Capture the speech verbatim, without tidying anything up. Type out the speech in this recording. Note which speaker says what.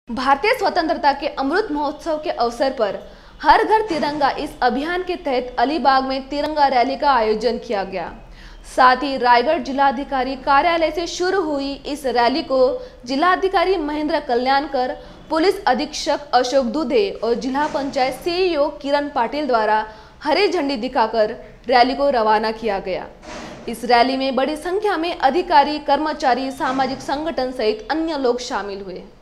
Speaker 1: भारतीय स्वतंत्रता के अमृत महोत्सव के अवसर पर हर घर तिरंगा इस अभियान के तहत अलीबाग में तिरंगा रैली का आयोजन किया गया। साथ ही रायगढ़ जिलाधिकारी कार्यालय से शुरू हुई इस रैली को जिलाधिकारी महेंद्र कल्याणकर, पुलिस अधीक्षक अशोक दुधे और जिला पंचायत सीईओ किरण पाटिल द्वारा हरी झंडी दिखाकर रैली को रवाना किया गया। इस रैली में बड़ी संख्या में अधिकारी, कर्मचारी, सामाजिक संगठन सहित अन्य लोग शामिल हुए।